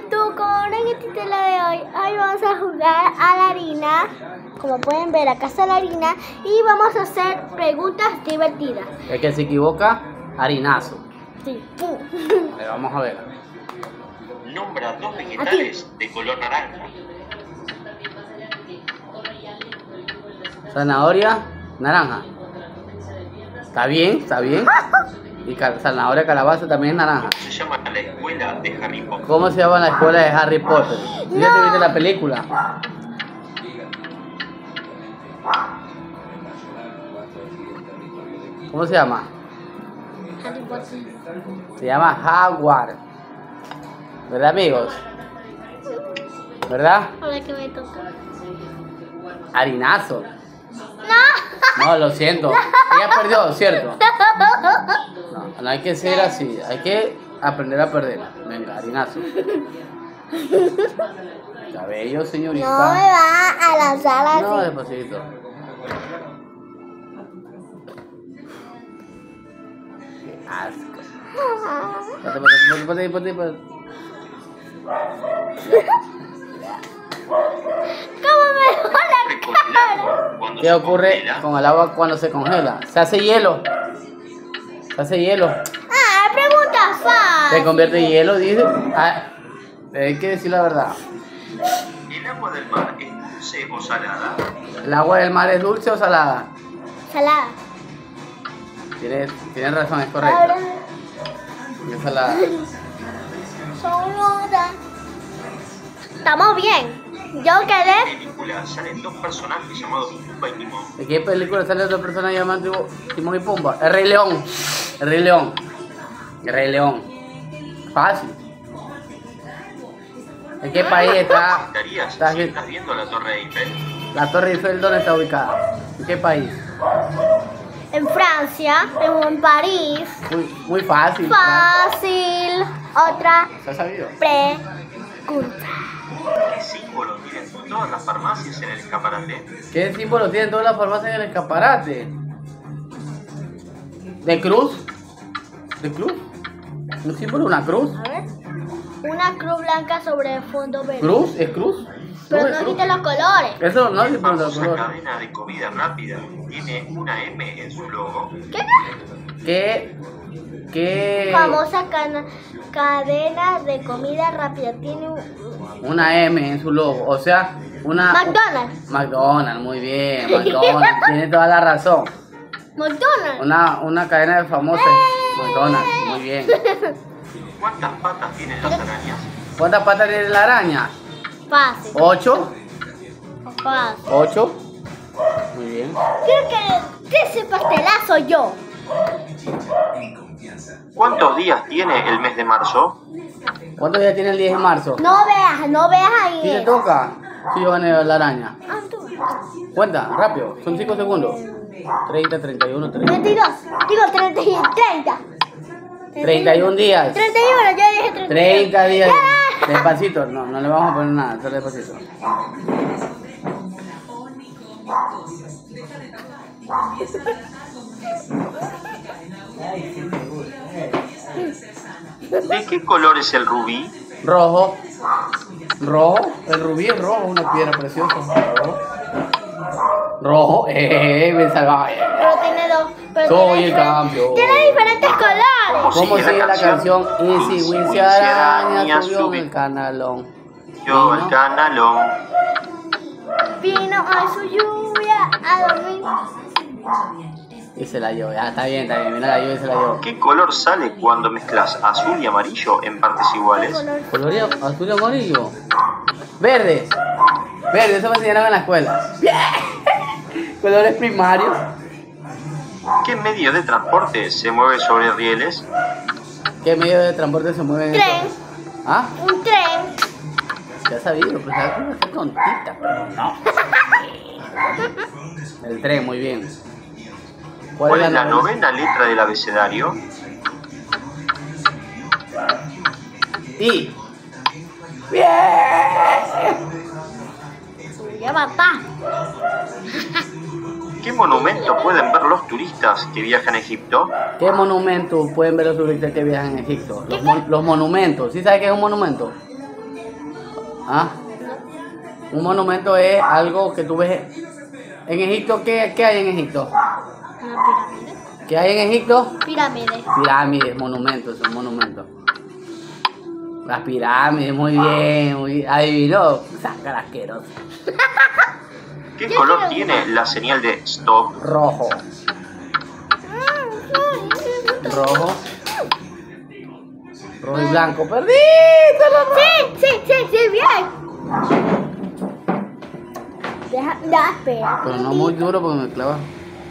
Con el título de hoy vamos a jugar a la harina. Como pueden ver, acá está la harina y vamos a hacer preguntas divertidas. El que se equivoca, harinazo. Sí. Vamos a ver. Nombra dos vegetales de color naranja. Zanahoria, naranja. ¿Está bien? ¿Está bien? Y zanahoria, calabaza también es naranja. Se llama la escuela de Harry Potter. ¿Cómo se llama la escuela de Harry Potter? ¿Sí ya te viste la película? ¿Cómo se llama? Harry Potter. Se llama Hogwarts. ¿Verdad, amigos? ¿Verdad? Ahora que me toca. Harinazo. No. No, lo siento. Ella perdió, ¿cierto? No, no hay que ser así. Hay que aprender a perder. Venga, harinazo. Cabello, señorita. No me va a lanzar así. No, despacito. Qué asco. Ponte. ¿Cómo me va la cara? ¿Qué ocurre con el agua cuando se congela? Se hace hielo. Se hace hielo. Ah, pregunta fácil. Se convierte en hielo, dice. Ah, hay que decir la verdad. ¿El agua del mar es dulce o salada? ¿El agua del mar es dulce o salada? Salada. Tienes razón, es correcto. Es salada. Salada. Estamos bien. Yo ¿En quedé. qué película salen dos personajes llamados Pumba y Timón? ¿De qué película sale otra persona llamada Timón y Pumba? El Rey León. El Rey León. El Rey León. Fácil. ¿En qué país está? ¿Estarías si estás viendo la Torre Eiffel? La Torre Eiffel, ¿dónde está ubicada? ¿En qué país? En Francia, en París. Muy fácil. Fácil. Otra ¿Se ha sabido? pregunta. ¿Qué símbolo tienen todas las farmacias en el escaparate? ¿Qué símbolo tienen todas las farmacias en el escaparate? ¿De cruz? ¿De cruz? ¿Un símbolo? ¿Una cruz? A ver. Una cruz blanca sobre fondo verde. ¿Cruz? ¿Es cruz? Pero es no cruz. dice los colores. Eso no es La símbolo de famosa color. cadena de comida rápida tiene una M en su logo. ¿Qué? Famosa cadena de comida rápida. Tiene Una M en su logo. O sea, una... McDonald's. McDonald's, muy bien. McDonald's, tiene toda la razón. McDonald's. Una cadena de famosas. McDonald's, muy bien. ¿Cuántas patas tienen las arañas? ¿Cuántas patas tiene la araña? Fácil. 8. Fácil. 8. Muy bien. Creo que ese pastelazo yo. ¿Cuántos días tiene el mes de marzo? ¿Cuántos días tiene el 10 de marzo? No veas ahí. ¿Sí te toca? Sí, yo gané la araña. Ah, tú. Cuenta, rápido. Son 5 segundos. 30, 31, 30. 32. Digo 30. 31 días. 31, yo dije 31. 30 días. ¡Ya! Despacito. No le vamos a poner nada. Solo despacito. ¿De qué color es el rubí? Rojo. Rojo. El rubí es rojo. Una piedra preciosa. Rojo. Me salvaba. Pero tiene dos. Pero Soy tiene el campeón. Tiene diferentes colores. ¿Cómo sigue la canción? Easy Wincy Araña subió subió el canalón. Yo el canalón. Vino a su lluvia a dormir. Y se la llevó. Ya, está bien. Mira la lluvia y se la llevó. ¿Qué color sale cuando mezclas azul y amarillo en partes iguales? Colorío azul y amarillo. Verde. Verde, eso me enseñaron en la escuela. Colores primarios. ¿Qué medio de transporte se mueve sobre rieles? ¿Qué medio de transporte se mueve en Tren. eso? ¿Ah? Un tren. Ya has sabido, pero sabes que está tontita, pero no. El tren, muy bien. ¿Cuál es la novena letra del abecedario? I. Bien. Ya papá. ¿Qué monumento pueden ver los turistas que viajan a Egipto? ¿Qué monumentos pueden ver los turistas que viajan en Egipto? Los monumentos. ¿Sí sabes qué es un monumento? ¿Ah? Un monumento es algo que tú ves. En Egipto, ¿qué hay en Egipto? Una pirámide. ¿Qué hay en Egipto? Pirámide. Pirámides, monumentos, son monumentos. Las pirámides, muy bien, muy adivinó. Saca asqueroso. ¿Qué color tiene la señal de stop? Rojo. Rojo. Rojo y blanco. ¡Perdiste la roja! Sí, bien. Ya, espera. Pero no muy duro porque me clava.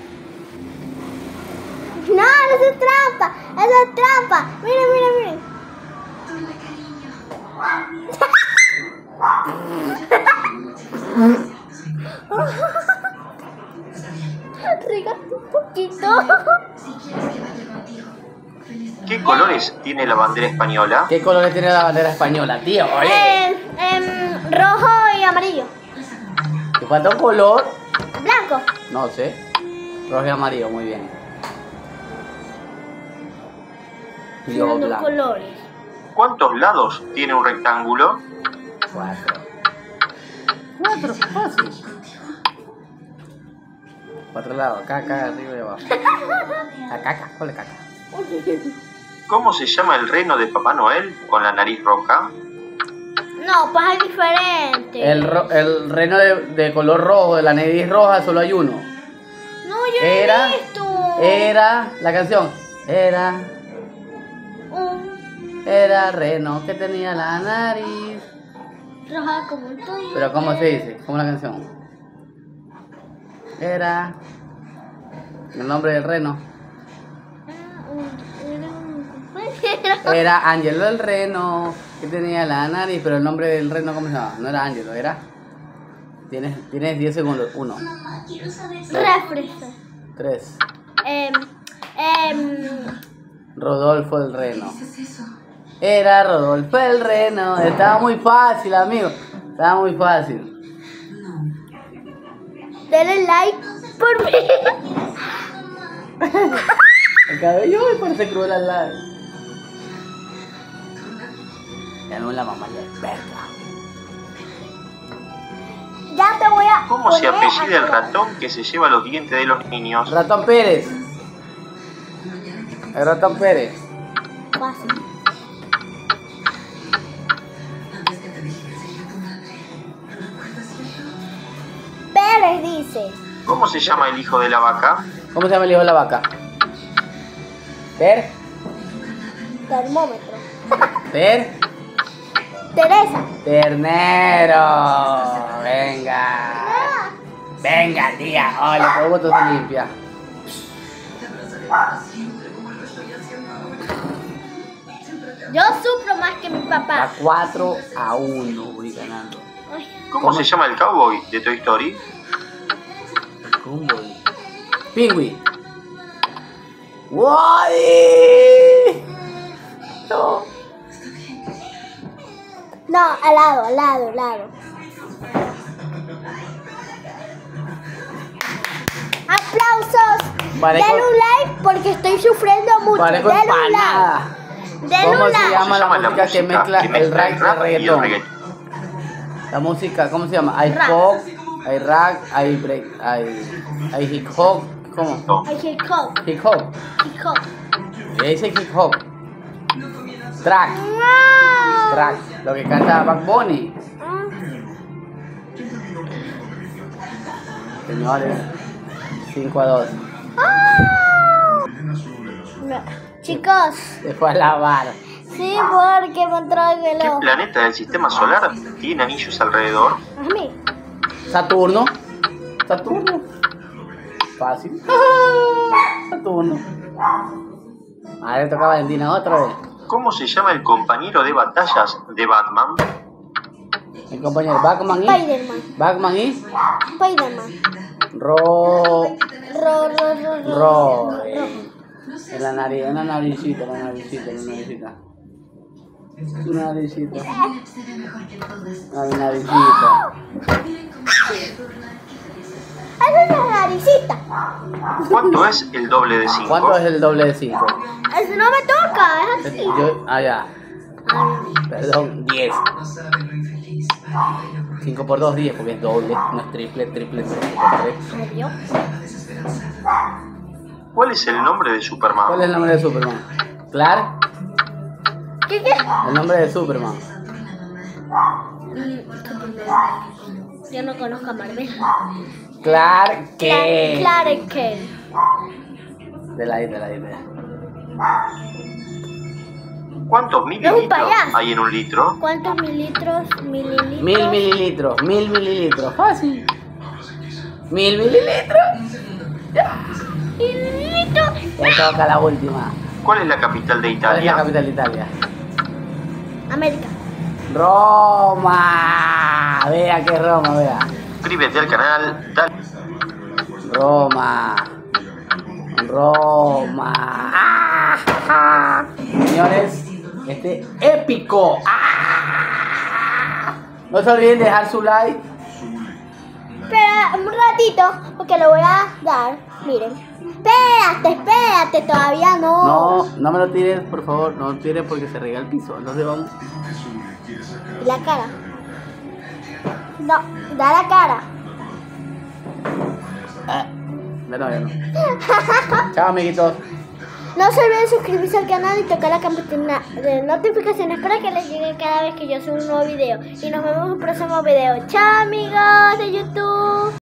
No, eso es trampa. Eso es trampa. Miren. Regaste un poquito. ¿Qué colores tiene la bandera española? ¿Qué colores tiene la bandera española, tío? Oye. Rojo y amarillo. ¿Te falta un color? Blanco. No sé. Rojo y amarillo, muy bien. Y yo Tienen dos blanco. colores. ¿Cuántos lados tiene un rectángulo? 4. 4, fácil. 4 lados, acá, arriba y abajo. Acá, ¿cuál es caca? ¿Cómo se llama el reno de Papá Noel con la nariz roja? No, pues es diferente. El reno de color rojo, de la nariz roja, solo hay uno. No, yo no he visto. Era la canción. Era reno que tenía la nariz. Roja como el tuyo. Pero ¿cómo se dice? ¿Cómo la canción? Era el nombre del reno. Era Ángelo el reno que tenía la nariz, pero el nombre del reno, ¿cómo se llama? No era Ángelo, era. Tienes 10 segundos. 1, Refresco. 3. Rodolfo el reno. Era Rodolfo el reno. Estaba muy fácil, amigo. Estaba muy fácil. Denle like por mí. El cabello me parece cruel al lado. Ya no la mamá de verga. Ya te voy a. ¿Cómo se poner apellida el acá. ratón que se lleva los dientes de los niños? Ratón Pérez. El ratón Pérez. Fácil. Pérez dice. ¿Cómo se llama el hijo de la vaca? ¿Cómo se llama el hijo de la vaca? Termómetro. Teresa. Ternero. Venga. Venga, tía. Oh, le pongo todo se limpia. Yo sufro más que mi A papá. 4-1 voy ganando. Ay, ¿Cómo se llama el cowboy de Toy Story? ¿Cómo voy? Pingüi. ¡Woody! No. no, al lado. ¡Aplausos! Vale, Denle un like porque estoy sufriendo mucho. Vale con Denle un empanada. like. Denle ¿Cómo un se like. llama la la música que mezcla el rap y el y el reggaetón? reggaetón? La música, ¿cómo se llama? Hay Rap. pop, hay rap, hay break, hay hip hop. ¿Cómo? No. Ay, hip hop. Hip hop. Hip hop. ¿Qué dice hip hop? Track. ¡Wow! Track. Lo que canta Bad Bunny. Señores, 5-2. No. Chicos, Se fue a lavar. sí, porque me entró el ¿Qué reloj. planeta del sistema solar tiene anillos alrededor? A mí. Saturno. Saturno. Fácil. Saturno. A ver, toca Valentina otra vez. ¿Cómo se llama el compañero de batallas de Batman? Mi compañero Batman y. Spiderman. Batman y. Spiderman. Ro. Ro. En la nariz, en la naricita. Una naricita. Una naricita. Es una naricita. ¿Cuánto es el doble de 5? ¿Cuánto es el doble de 5? Eso no me toca, es así. Ya. Perdón, 10. 5 por 2, 10, porque es doble, no es triple. Adiós. ¿Cuál es el nombre de Superman? ¿Cuál es el nombre de Superman? ¿Clark? ¿Qué? El nombre de Superman. Yo no conozco a Marvel. Clark Kent. Clark Kent. De la I. ¿Cuántos mililitros payaso. hay en un litro? ¿Cuántos mililitros? 1000 mililitros. 1000 mililitros. Fácil. 1000 mililitros. Mililitros. Ya toca la última. ¿Cuál es la capital de ¿Cuál es la Italia? capital de Italia? América. Roma. Vea que es Roma, vea. Suscríbete al canal, dale. Roma. Señores, épico. No se olviden de dejar su like. Espera un ratito, porque lo voy a dar. Miren. Espérate, todavía no. No me lo tires, por favor. No lo tires porque se rega el piso. Entonces vamos. ¿Y la cara? No, da la cara. No. Chao, amiguitos. No se olviden suscribirse al canal y tocar la campana de notificaciones para que les llegue cada vez que yo suba un nuevo video. Y nos vemos en un próximo video. Chao, amigos de YouTube.